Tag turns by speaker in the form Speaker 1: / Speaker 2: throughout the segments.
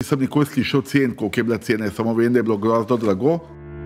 Speaker 1: Nisem nikoli slišal cen, koliko je bila cena, samo vem, da je bilo grozno drago.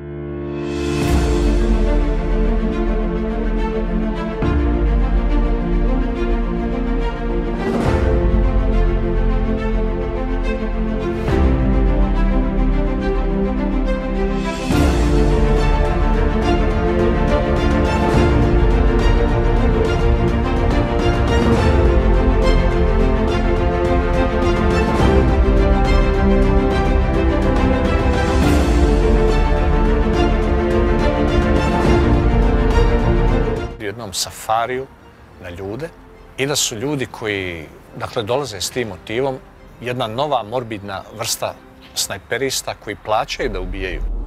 Speaker 2: Jednom safariju na ljude i da su ljudi koji dolaze s tim motivom jedna nova morbidna vrsta snajperista koji plaćaju da ubijaju.